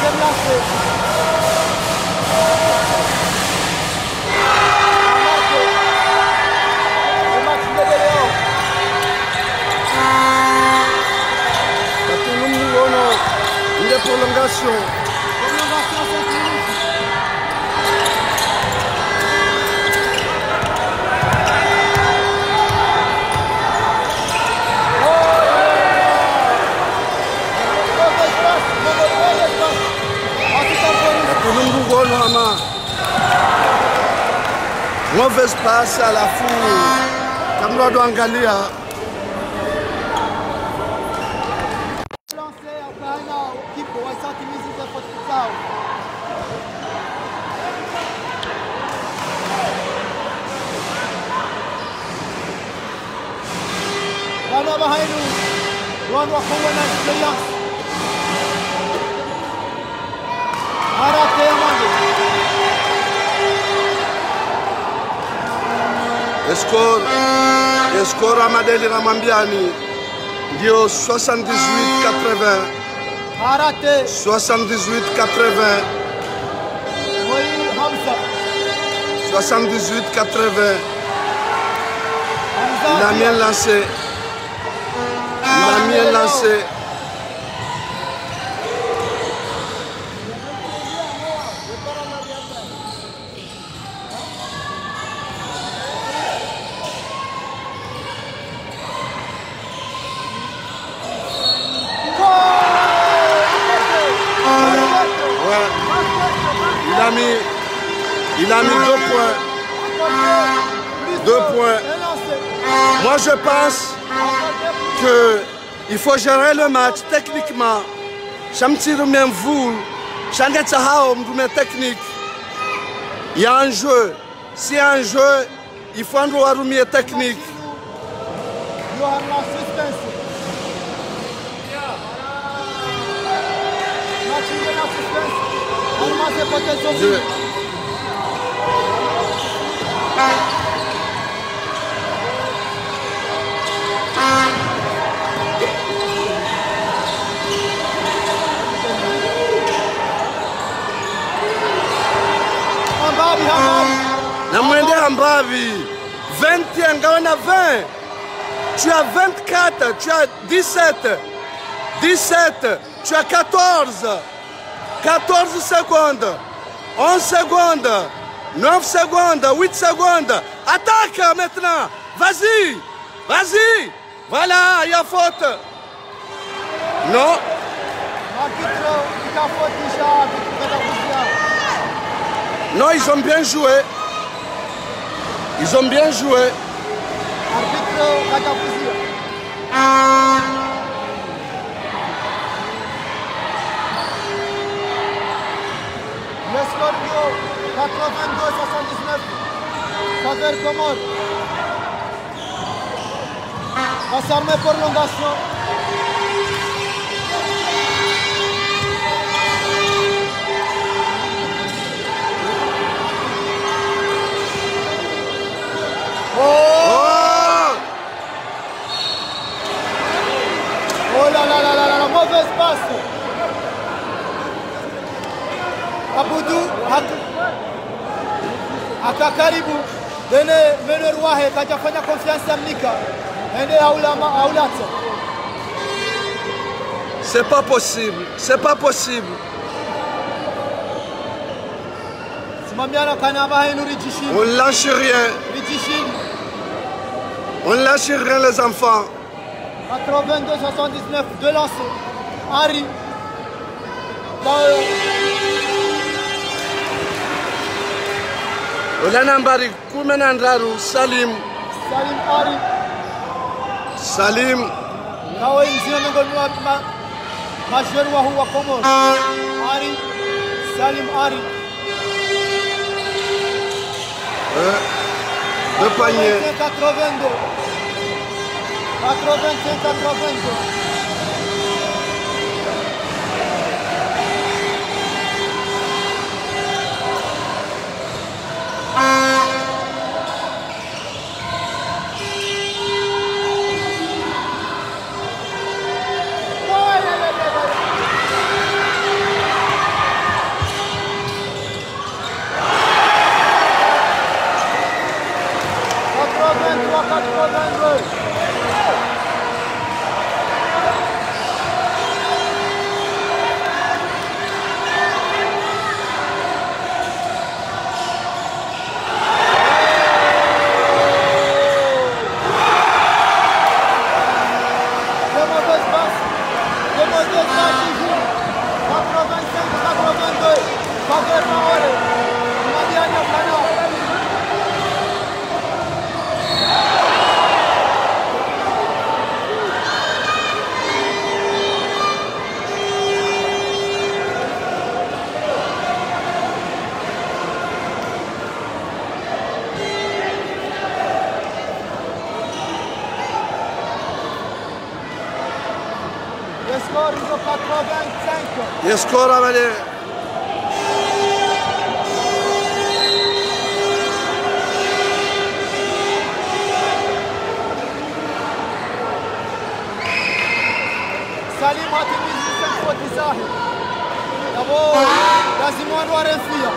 Prolongation. Mauvaise passe à la foule. Kamra do angalia. Wana bahainu, wana wakuwana experience. Arate amande. Score Amadeli Ramambiani. Dio 78-80. Arate. 78-80. Oui, Hamza. 78-80. Il a bien lancé. Il a bien lancé. Il a mis 2 points. 2 points. Moi, je pense qu'il faut gérer le match techniquement. Chamtiro même vous, Changetahao, technique. Il y a un jeu. S'il y a un jeu, il faut un roumie technique. Namwende Hambavi 20 Ngawana 20. Tu as 24, tu as 17, 17, tu as 14, 14 secondes, 11 secondes, 9 secondes, 8 secondes. Attaque maintenant, vas-y, vas-y. Voilà, il y a faute. Non. Non, ils ont bien joué. Ils ont bien joué. Le Scorpio 82-79. Faveur Comore. Va s'armer prolongation. Oh là là là là là, mauvaise passe. Abudu akakaribu dene meneur wahe kajafanya confiance amnika ende aulata. C'est pas possible, c'est pas possible. Simamiana kanaba henu rijishini. On lâche rien. Rijishini. On lâche rien les enfants. 82-79, 2 lancers. Henri. Olanambari Kumenandraru Salim. Salim Henri. Salim. Kawa inzina ngoni majeur wa huwa Komoro. Henri. Salim Henri. Deux paniers. 82. 85-82. يسكور عملي سليم هاتميز لسان فوتي صاحي يابو لازم ورين فيها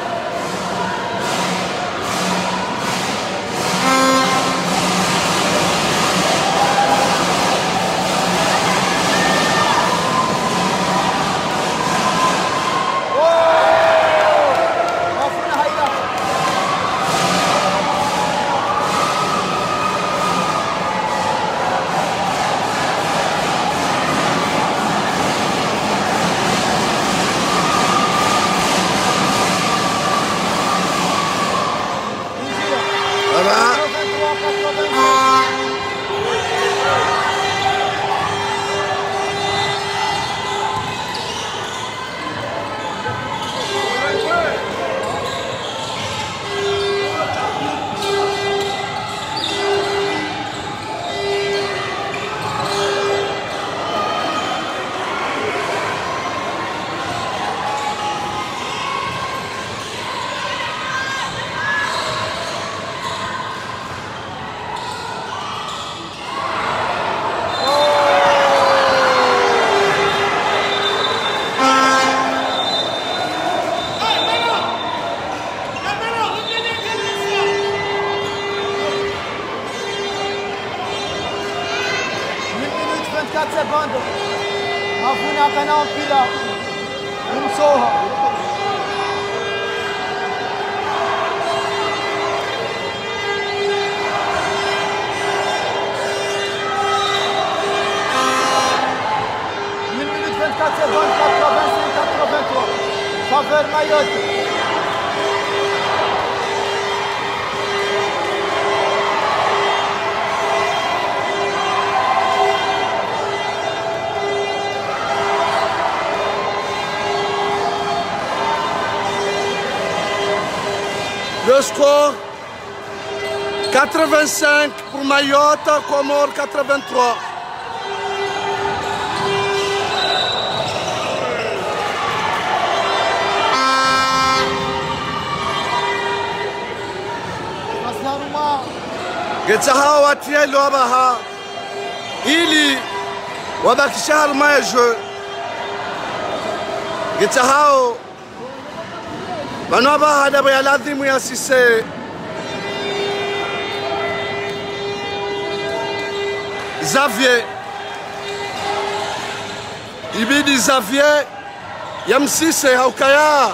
secondes. Mavuna kana mpira umsoha. Une minute 24 secondes, 85-83. Faveur Mayotte. Le score 85 pour Mayotte, Comores 83. Getaha watia lobaha ili wabakisha haruma ya jeu. Getahao Manova hada ya lazimu ya sise Xavier ibidi Xavier ya msise haukaya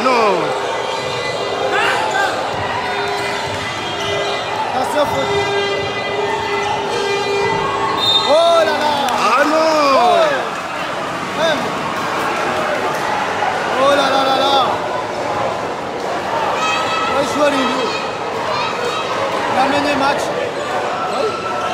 non. Attention, faute. Oh là là. Ah non. Oh là là là là. Oui, joueur lui. Il a mené le match. Oui.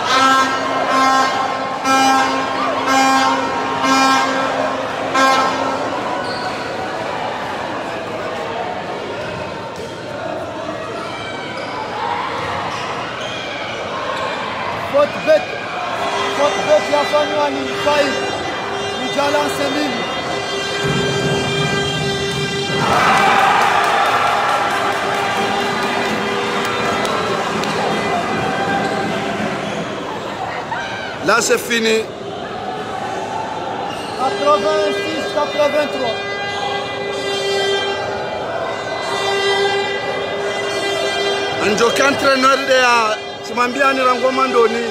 Faute bête, il y a Fanouani, Faïd, Nidjala Semil. Là, c'est fini. 86-83. Anjoka entraîneur de ya simambia ni Rangoma Ndoni.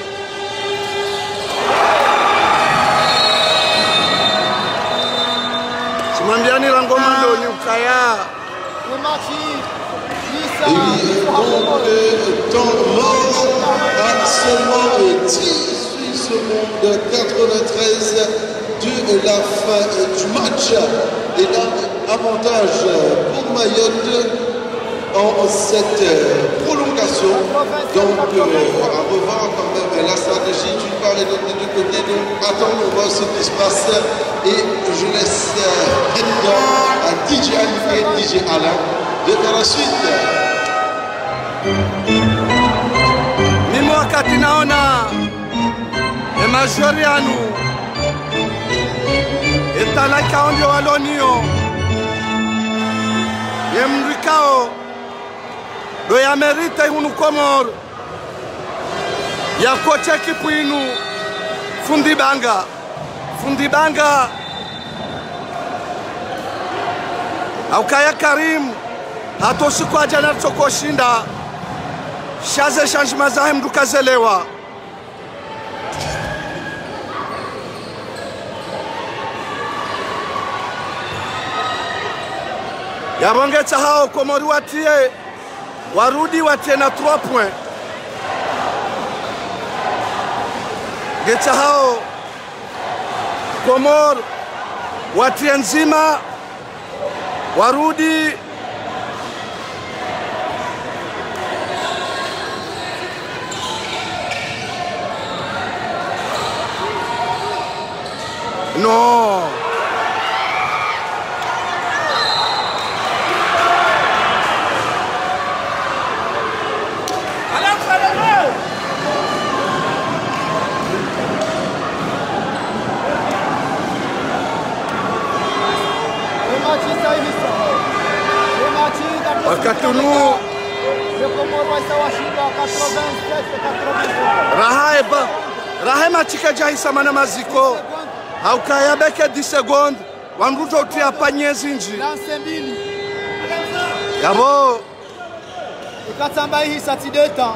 Simambia ni Rangoma Ndoni ukaya. Le match, Et donc, temps mort à seulement 18 secondes 93 de la fin du match. Et là, avantage pour Mayotte en cette prolongation. Donc, à revoir quand même la stratégie d'une part et de l'autre du côté. Donc, attendons, on voit ce qui se passe. Et je laisse maintenant à DJ Ali et DJ Alain de faire la suite. Mimi wakati naona emajori yanu etalaka ndio walonio yemrikao do ya merite hunu Komor ya kocha kipu inu Fundi Banga aukaya Karim hatoshi kwa jana tokoshinda shaze changement zahe mdukazelewa yabongetsa hao Komori watie warudi watie na 3 points getsa hao Komor watie nzima warudi non. Wakati huu rahe machika jahisa mana maziko haukaya beke 10 secondes wanruto utia panye zinji yabo ukatamba hii satideta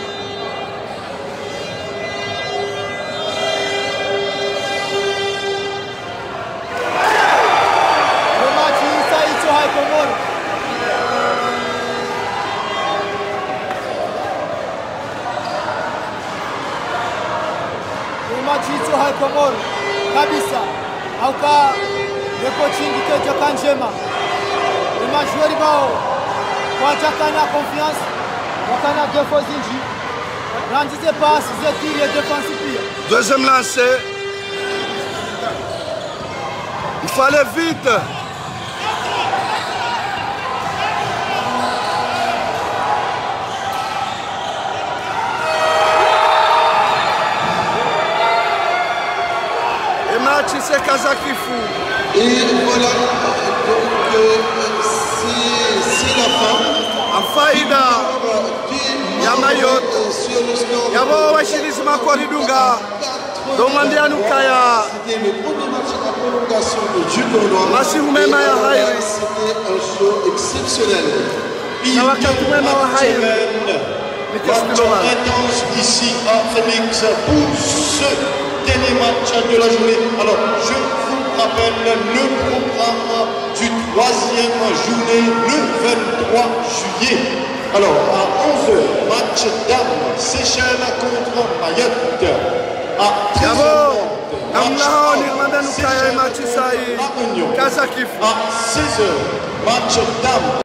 Komoro. Machizo hai Komoro kabisa auka leko chingi kejo kanjema imajweri bao kwa jakana confiance wakana defense inji randize passe zetiri et défensive. Deuxième lancé. Il faut aller vite. C'est Kazakifu. Et voilà, donc c'est la fin. En faïda, Yamayot, Yabo Washiliz Makoridunga, Domandia Nukaya. C'était le premier match à prolongation du tournoi. C'était un show exceptionnel. Intense ici à Phoenix pour ce dernier match de la journée. Alors, je vous rappelle le programme du 3e journée le 23 juillet. Alors, à 11h, match dames, Seychelles contre Mayotte. À 13h, match dames, Seychelles contre La Réunion. À 16h, match dames.